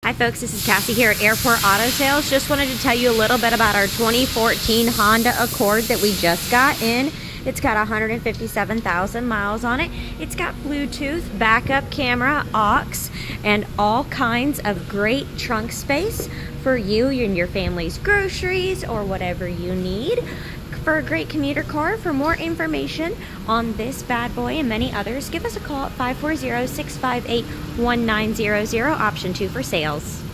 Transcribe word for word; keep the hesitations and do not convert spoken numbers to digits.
Hi folks, this is Cassie here at Airport Auto Sales. Just wanted to tell you a little bit about our twenty fourteen Honda Accord that we just got in. It's got one hundred fifty-seven thousand miles on it. It's got Bluetooth, backup camera, aux, and all kinds of great trunk space for you and your family's groceries or whatever you need. For a great commuter car. For more information on this bad boy and many others, give us a call at five four zero, six five eight, one nine zero zero, option two for sales.